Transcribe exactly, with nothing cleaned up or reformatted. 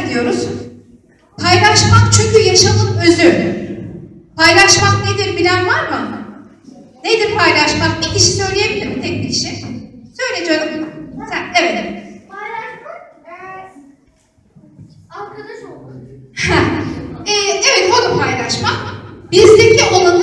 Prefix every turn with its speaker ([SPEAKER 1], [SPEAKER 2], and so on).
[SPEAKER 1] gidiyoruz. Paylaşmak çünkü yaşamın özü. Paylaşmak nedir bilen var mı? Nedir paylaşmak? Bir kişi söyleyebilir mi? Tek bir kişi. Söyle canım. Sen, evet.
[SPEAKER 2] Paylaşmak, e, arkadaş olmak.
[SPEAKER 1] e, evet, o da paylaşmak. Bizdeki olanı